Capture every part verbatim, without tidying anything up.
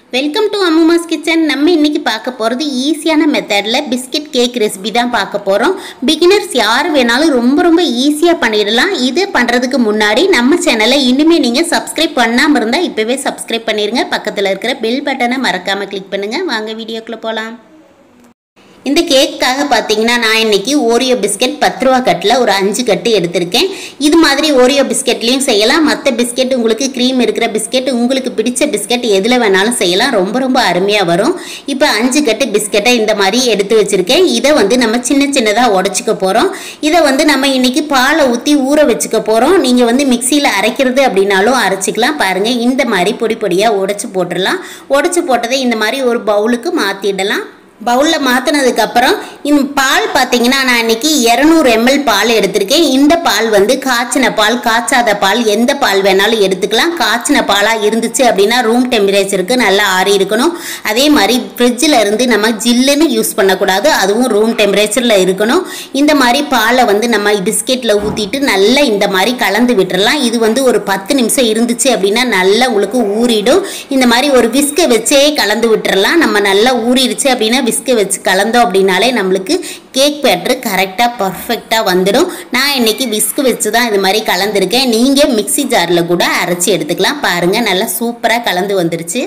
Welcome to அம்மாஸ் kitchen. நம்ம இன்னைக்கு பார்க்க போகிறது ஈஸியான மெத்தடில் பிஸ்கட் கேக் ரெசிபி தான் பார்க்க போகிறோம். பிகினர்ஸ் யார் வேணாலும் ரொம்ப ரொம்ப ஈஸியாக பண்ணிடலாம். இது பண்ணுறதுக்கு முன்னாடி நம்ம சேனலை இனிமேல் நீங்கள் சப்ஸ்கிரைப் பண்ணாமல் இருந்தால் இப்போவே சப்ஸ்கிரைப் பண்ணிடுங்க. பக்கத்தில் இருக்கிற பெல் பட்டனை மறக்காமல் கிளிக் பண்ணுங்கள். வாங்க வீடியோக்குள்ளே போகலாம். இந்த கேக்காக பார்த்தீங்கன்னா நான் இன்னைக்கு ஓரியோ பிஸ்கட் பத்து ரூபா கட்டில் ஒரு அஞ்சு கட்டு எடுத்திருக்கேன். இது மாதிரி ஓரியோ பிஸ்கட்லேயும் செய்யலாம். மற்ற பிஸ்கெட் உங்களுக்கு க்ரீம் இருக்கிற பிஸ்கெட் உங்களுக்கு பிடிச்ச பிஸ்கெட் எதில் வேணாலும் செய்யலாம். ரொம்ப ரொம்ப அருமையாக வரும். இப்போ அஞ்சு கட்டு பிஸ்கெட்டை இந்த மாதிரி எடுத்து வச்சுருக்கேன். இதை வந்து நம்ம சின்ன சின்னதாக உடச்சிக்க போகிறோம். இதை வந்து நம்ம இன்னைக்கு பாலை ஊற்றி ஊற வச்சுக்க போகிறோம். நீங்கள் வந்து மிக்சியில் அரைக்கிறது அப்படின்னாலும் அரைச்சிக்கலாம். பாருங்கள், இந்த மாதிரி பொடி பொடியாக உடச்சி போட்டுடலாம். உடச்சி போட்டதை இந்த மாதிரி ஒரு பவுலுக்கு மாற்றிடலாம். பவுலில் மாற்றினதுக்கப்புறம் இந்த பால் பார்த்தீங்கன்னா நான் இன்னைக்கு இரநூறு எம்எல் பால் எடுத்திருக்கேன். இந்த பால் வந்து காய்ச்சின பால், காய்ச்சாத பால், எந்த பால் வேணாலும் எடுத்துக்கலாம். காய்ச்சின பாலாக இருந்துச்சு அப்படின்னா ரூம் டெம்பரேச்சருக்கு நல்லா ஆறி இருக்கணும். அதே மாதிரி ஃப்ரிட்ஜில் இருந்து நம்ம ஜில்லுன்னு யூஸ் பண்ணக்கூடாது, அதுவும் ரூம் டெம்பரேச்சரில் இருக்கணும். இந்த மாதிரி பாலை வந்து நம்ம பிஸ்கெட்டில் ஊற்றிட்டு நல்லா இந்த மாதிரி கலந்து விட்டுறலாம். இது வந்து ஒரு பத்து நிமிஷம் இருந்துச்சு அப்படின்னா நல்லா உங்களுக்கு ஊறிடும். இந்த மாதிரி ஒரு விஸ்கை வச்சே கலந்து விட்டுறலாம். நம்ம நல்லா ஊறிடுச்சு அப்படின்னா விஸ்கை வச்சு கலந்தோம் அப்படின்னாலே நம்மளுக்கு கேக் பேட்டர் கரெக்டாக பர்ஃபெக்டாக வந்துடும். நான் இன்னைக்கு விஸ்கு வச்சு தான் இது மாதிரி கலந்துருக்கேன். நீங்கள் மிக்சி ஜாரில் கூட அரைச்சி எடுத்துக்கலாம். பாருங்கள், நல்லா சூப்பராக கலந்து வந்துருச்சு.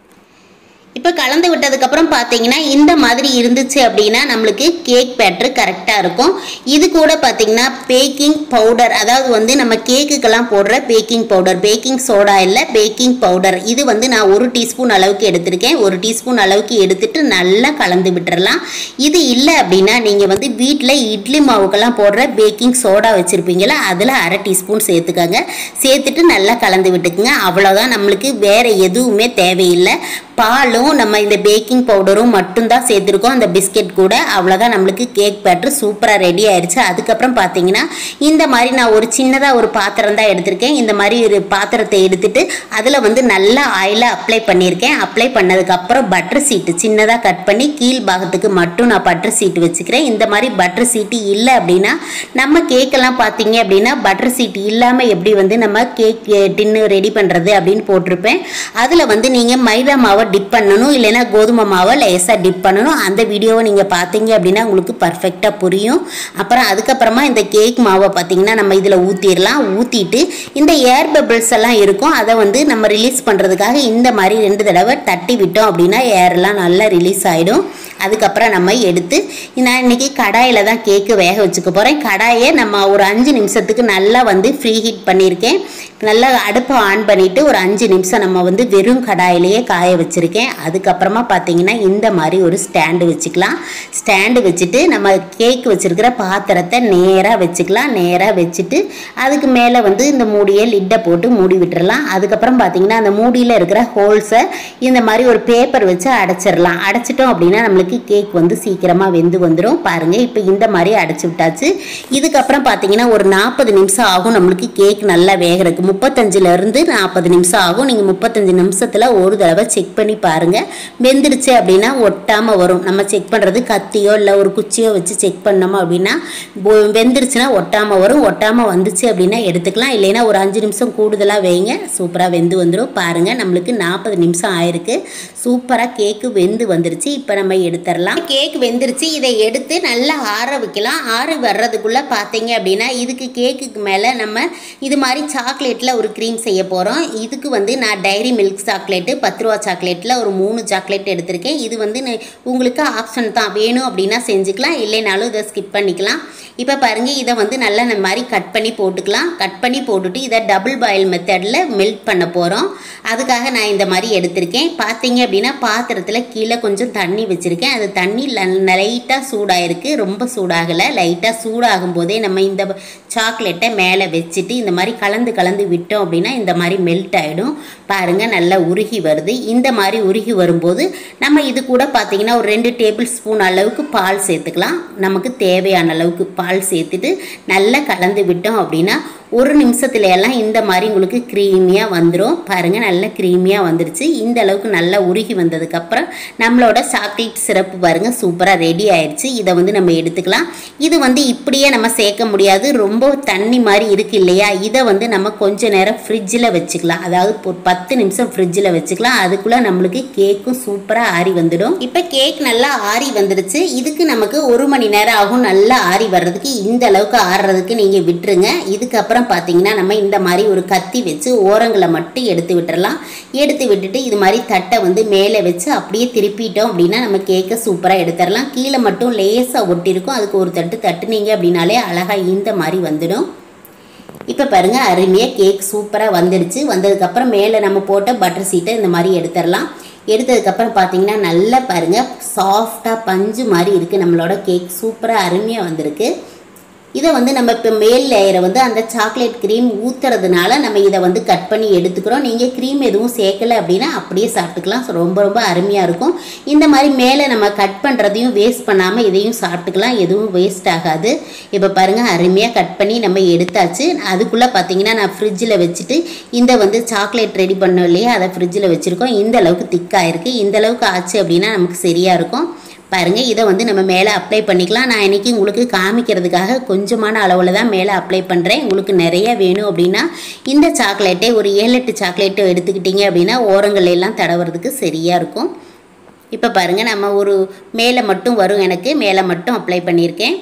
இப்போ கலந்து விட்டதுக்கப்புறம் பார்த்தீங்கன்னா இந்த மாதிரி இருந்துச்சு அப்படின்னா நம்மளுக்கு கேக் பேட்டர் கரெக்டாக இருக்கும். இது கூட பார்த்தீங்கன்னா பேக்கிங் பவுடர், அதாவது வந்து நம்ம கேக்குக்கெல்லாம் போடுற பேக்கிங் பவுடர், பேக்கிங் சோடா இல்லை பேக்கிங் பவுடர், இது வந்து நான் ஒரு டீஸ்பூன் அளவுக்கு எடுத்திருக்கேன். ஒரு டீஸ்பூன் அளவுக்கு எடுத்துட்டு நல்லா கலந்து விட்டுறலாம். இது இல்லை அப்படின்னா நீங்கள் வந்து வீட்டில் இட்லி மாவுக்கெல்லாம் போடுற பேக்கிங் சோடா வச்சுருப்பீங்களா, அதில் அரை டீஸ்பூன் சேர்த்துக்கோங்க. சேர்த்துட்டு நல்லா கலந்து விட்டுக்குங்க. அவ்வளோதான், நம்மளுக்கு வேறு எதுவுமே தேவையில்லை. பாலும் நம்ம இந்த பேக்கிங் பவுடரும் மட்டும்தான் சேர்த்துருக்கோம் அந்த பிஸ்கெட் கூட. அவ்வளோதான், நம்மளுக்கு கேக் பேட்டர் சூப்பராக ரெடி ஆயிடுச்சு. அதுக்கப்புறம் பார்த்தீங்கன்னா இந்த மாதிரி நான் ஒரு சின்னதாக ஒரு பாத்திரம் தான் எடுத்திருக்கேன். இந்த மாதிரி ஒரு பாத்திரத்தை எடுத்துட்டு அதில் வந்து நல்லா ஆயிலை அப்ளை பண்ணியிருக்கேன். அப்ளை பண்ணதுக்கப்புறம் பட்டர் சீட்டு சின்னதாக கட் பண்ணி கீழ் பாகத்துக்கு மட்டும் நான் பட்டர் சீட்டு வச்சுக்கிறேன். இந்த மாதிரி பட்டர் சீட்டு இல்லை அப்படின்னா நம்ம கேக்கெல்லாம் பார்த்தீங்க அப்படின்னா பட்டர் சீட்டு இல்லாமல் எப்படி வந்து நம்ம கேக் டின்னு ரெடி பண்ணுறது அப்படின்னு போட்டிருப்பேன். அதில் வந்து நீங்கள் மைதா மாவை டிப் பண்ணணும், இல்லைன்னா கோதுமை மாவை லேசாக டிப் பண்ணணும். அந்த வீடியோவை நீங்கள் பார்த்தீங்க அப்படின்னா உங்களுக்கு பர்ஃபெக்டாக புரியும். அப்புறம் அதுக்கப்புறமா இந்த கேக் மாவை பார்த்தீங்கன்னா நம்ம இதில் ஊற்றிடலாம். ஊற்றிட்டு இந்த ஏர் பபிள்ஸ் எல்லாம் இருக்கும், அதை வந்து நம்ம ரிலீஸ் பண்ணுறதுக்காக இந்த மாதிரி ரெண்டு தடவை தட்டி விட்டோம் அப்படின்னா ஏர்லாம் நல்லா ரிலீஸ் ஆகிடும். அதுக்கப்புறம் நம்ம எடுத்து நான் இன்றைக்கி கடாயில் தான் கேக்கு வேக வச்சுக்க போகிறேன். கடாயை நம்ம ஒரு அஞ்சு நிமிஷத்துக்கு நல்லா வந்து ஃப்ரீ ஹீட் பண்ணியிருக்கேன். நல்லா அடுப்பை ஆன் பண்ணிவிட்டு ஒரு அஞ்சு நிமிஷம் நம்ம வந்து வெறும் கடாயிலேயே காய வச்சுருக்கேன். அதுக்கப்புறமா பார்த்தீங்கன்னா இந்த மாதிரி ஒரு ஸ்டாண்டு வச்சுக்கலாம். ஸ்டாண்டு வச்சுட்டு நம்ம கேக் வச்சுருக்கிற பாத்திரத்தை நேராக வச்சுக்கலாம். நேராக வச்சுட்டு அதுக்கு மேலே வந்து இந்த மூடியை லிட்டை போட்டு மூடி விட்டுறலாம். அதுக்கப்புறம் பார்த்தீங்கன்னா அந்த மூடியில் இருக்கிற ஹோல்ஸை இந்த மாதிரி ஒரு பேப்பர் வச்சு அடைச்சிடலாம். அடைச்சிட்டோம் அப்படின்னா நம்மளுக்கு கேக் வந்து சீக்கிரமாக வெந்து வந்துடும். பாருங்கள், இப்போ இந்த மாதிரி அடைச்சி விட்டாச்சு. இதுக்கப்புறம் பார்த்தீங்கன்னா ஒரு நாற்பது நிமிஷம் ஆகும் நம்மளுக்கு கேக் நல்லா வேகிறதுக்கு. முப்பத்தஞ்சிலேருந்து நாற்பது நிமிஷம் ஆகும். நீங்கள் முப்பத்தஞ்சு நிமிஷத்தில் ஒரு தடவை செக் பண்ணி பாருங்கள். வெந்துடுச்சு அப்படின்னா ஒட்டாமல் வரும். நம்ம செக் பண்ணுறது கத்தியோ இல்லை ஒரு குச்சியோ வச்சு செக் பண்ணோமோ அப்படின்னா வெந்துருச்சுன்னா ஒட்டாமல் வரும். ஒட்டாமல் வந்துச்சு அப்படின்னா எடுத்துக்கலாம். இல்லைன்னா ஒரு அஞ்சு நிமிஷம் கூடுதலாக வைங்க, சூப்பராக வெந்து வந்துடும். பாருங்கள், நம்மளுக்கு நாற்பது நிமிஷம் ஆயிருக்கு. சூப்பராக கேக்கு வெந்து வந்துருச்சு. இப்போ நம்ம எடுத்துடலாம். கேக் வெந்துருச்சு. இதை எடுத்து நல்லா ஆற வைக்கலாம். ஆற வர்றதுக்குள்ளே பார்த்தீங்க அப்படின்னா இதுக்கு கேக்குக்கு மேலே நம்ம இது மாதிரி சாக்லேட்டில் ஒரு க்ரீம் செய்ய போகிறோம். இதுக்கு வந்து நான் டைரி மில்க் சாக்லேட்டு பத்து ரூபா சாக்லேட்டில் ஒரு மூணு சாக்லேட் எடுத்திருக்கேன். இது வந்து உங்களுக்கு ஆப்ஷன் தான், வேணும் அப்படின்னா செஞ்சுக்கலாம், இல்லைனாலும் இதை ஸ்கிப் பண்ணிக்கலாம். இப்போ பாருங்கள், இதை வந்து நல்லா இந்த மாதிரி கட் பண்ணி போட்டுக்கலாம். கட் பண்ணி போட்டுட்டு இதை டபுள் பாயில் மெத்தடில் மெல்ட் பண்ண போகிறோம். அதுக்காக நான் இந்த மாதிரி எடுத்திருக்கேன். பார்த்தீங்க அப்படின்னா பாத்திரத்தில் கீழே கொஞ்சம் தண்ணி வச்சுருக்கேன். அது தண்ணி லைட்டாக சூடாகிருக்கு, ரொம்ப சூடாகலை. லைட்டாக சூடாகும் போதே நம்ம இந்த சாக்லேட்டை மேலே வச்சுட்டு இந்த மாதிரி கலந்து கலந்து விட்டோம் அப்படின்னா இந்த மாதிரி மெல்ட் ஆகிடும். பாருங்கள், நல்லா உருகி வருது. இந்த மாதிரி உருகி வரும்போது நம்ம இது கூட பார்த்தீங்கன்னா ஒரு ரெண்டு டேபிள் ஸ்பூன் அளவுக்கு பால் சேர்த்துக்கலாம். நமக்கு தேவையான அளவுக்கு பால் சேர்த்துட்டு நல்லா கலந்து விட்டோம் அப்படின்னா ஒரு நிமிஷத்துல எல்லாம் இந்த மாதிரி உங்களுக்கு க்ரீமியாக வந்துடும். பாருங்கள், நல்லா க்ரீமியாக வந்துருச்சு. இந்த அளவுக்கு நல்லா உருகி வந்ததுக்கப்புறம் நம்மளோட சாக்லேட் சிரப்பு பாருங்கள் சூப்பராக ரெடி ஆயிடுச்சு. இதை வந்து நம்ம எடுத்துக்கலாம். இது வந்து இப்படியே நம்ம சேர்க்க முடியாது, ரொம்ப தண்ணி மாதிரி இருக்குது இல்லையா? இதை வந்து நம்ம கொஞ்ச நேரம் ஃப்ரிட்ஜில் வச்சுக்கலாம். அதாவது ஒரு பத்து நிமிஷம் ஃப்ரிட்ஜில் வச்சுக்கலாம். அதுக்குள்ளே நம்மளுக்கு கேக்கும் சூப்பராக ஆறி வந்துடும். இப்போ கேக் நல்லா ஆறி வந்துடுச்சு. இதுக்கு நமக்கு ஒரு மணி நேரம் ஆகும் நல்லா ஆறி வர்றதுக்கு. இந்த அளவுக்கு ஆறுறதுக்கு நீங்கள் விட்டுருங்க. இதுக்கப்புறம் பார்த்தீங்கன்னா நம்ம இந்த மாதிரி ஒரு கத்தி வச்சு ஓரங்களை மட்டும் எடுத்து விட்டுறலாம். எடுத்து விட்டுட்டு இது மாதிரி தட்டை வந்து மேலே வச்சு அப்படியே திருப்பிட்டோம் அப்படின்னா நம்ம கேக்கை சூப்பராக எடுத்துடலாம். கீழே மட்டும் லேசாக ஒட்டியிருக்கும். அதுக்கு ஒரு தட்டு தட்டுனீங்க அப்படின்னாலே அழகாக இந்த மாதிரி வந்துடும். இப்போ பாருங்கள், அருமையாக கேக் சூப்பராக வந்துடுச்சு. வந்ததுக்கப்புறம் மேலே நம்ம போட்ட பட்டர் சீட்டை இந்த மாதிரி எடுத்துடலாம். எடுத்ததுக்கப்புறம் பார்த்தீங்கன்னா நல்லா பாருங்கள் சாஃப்டாக பஞ்சு மாதிரி இருக்குது. நம்மளோட கேக் சூப்பராக அருமையாக வந்திருக்கு. இதை வந்து நம்ம இப்போ மேல் லேயரை வந்து அந்த சாக்லேட் க்ரீம் ஊற்றுறதுனால நம்ம இதை வந்து கட் பண்ணி எடுத்துக்கிறோம். நீங்கள் க்ரீம் எதுவும் சேர்க்கலை அப்படின்னா அப்படியே சாப்பிட்டுக்கலாம். ஸோ ரொம்ப ரொம்ப அருமையாக இருக்கும். இந்த மாதிரி மேலே நம்ம கட் பண்ணுறதையும் வேஸ்ட் பண்ணாமல் இதையும் சாப்பிட்டுக்கலாம். எதுவும் வேஸ்ட் ஆகாது. இப்போ பாருங்கள், அருமையாக கட் பண்ணி நம்ம எடுத்தாச்சு. அதுக்குள்ளே பார்த்தீங்கன்னா நான் ஃப்ரிட்ஜில் வச்சுட்டு இந்த வந்து சாக்லேட் ரெடி பண்ணோம் இல்லையா, அதை ஃப்ரிட்ஜில் வச்சுருக்கோம். இந்த அளவுக்கு திக்காக இருக்குது. இந்த அளவுக்கு ஆச்சு அப்படின்னா நமக்கு சரியாக இருக்கும். பாருங்கள், இதை வந்து நம்ம மேலே அப்ளை பண்ணிக்கலாம். நான் இன்றைக்கி உங்களுக்கு காமிக்கிறதுக்காக கொஞ்சமான அளவில் தான் மேலே அப்ளை பண்ணுறேன். உங்களுக்கு நிறைய வேணும் அப்படின்னா இந்த சாக்லேட்டை ஒரு ஏழு எட்டு சாக்லேட்டை எடுத்துக்கிட்டிங்க அப்படின்னா ஓரங்கள் எல்லாம் தடவுறதுக்கு சரியாக இருக்கும். இப்போ பாருங்கள், நம்ம ஒரு மேலே மட்டும் வரும், எனக்கு மேலே மட்டும் அப்ளை பண்ணியிருக்கேன்.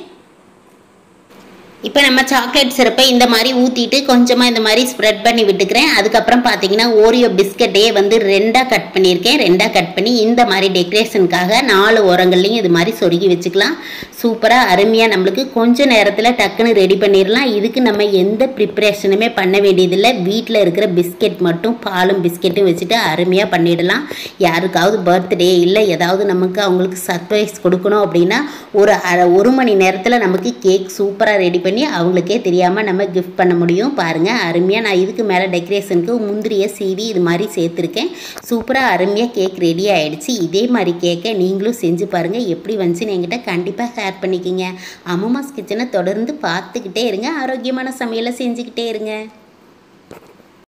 இப்போ நம்ம சாக்லேட் சிரப்பை இந்த மாதிரி ஊற்றிட்டு கொஞ்சமாக இந்த மாதிரி ஸ்ப்ரெட் பண்ணி விட்டுக்கிறேன். அதுக்கப்புறம் பார்த்தீங்கன்னா ஓரியோ பிஸ்கட்டையே வந்து ரெண்டாக கட் பண்ணியிருக்கேன். ரெண்டாக கட் பண்ணி இந்த மாதிரி டெக்கரேஷனுக்காக நாலு ஓரங்கள்லையும் இது மாதிரி சொருகி வச்சுக்கலாம். சூப்பராக அருமையாக நம்மளுக்கு கொஞ்சம் நேரத்தில் டக்குன்னு ரெடி பண்ணிடலாம். இதுக்கு நம்ம எந்த ப்ரிப்ரேஷனுமே பண்ண வேண்டியதில்லை. வீட்டில் இருக்கிற பிஸ்கெட் மட்டும் பாலும் பிஸ்கெட்டும் வச்சுட்டு அருமையாக பண்ணிடலாம். யாருக்காவது பர்த்டே இல்லை ஏதாவது நமக்கு அவங்களுக்கு சர்ப்ரைஸ் கொடுக்கணும் அப்படின்னா ஒரு அரை ஒரு மணி நேரத்தில் நமக்கு கேக் சூப்பராக ரெடி பண்ணி அவங்களுக்கே தெரியாமல் நம்ம கிஃப்ட் பண்ண முடியும். பாருங்கள், அருமையாக நான் இதுக்கு மேலே டெக்கரேஷனுக்கு முந்திரிய சீவி இது மாதிரி சேர்த்துருக்கேன். சூப்பராக அருமையாக கேக் ரெடி ஆகிடுச்சு. இதே மாதிரி கேக்கை நீங்களும் செஞ்சு பாருங்கள். எப்படி வந்துச்சுன்னு என்கிட்ட கண்டிப்பாக ஷேர் பண்ணிக்கிங்க. அம்மாஸ் கிச்சனை தொடர்ந்து பார்த்துக்கிட்டே இருங்க. ஆரோக்கியமான சமையலை செஞ்சுக்கிட்டே இருங்க.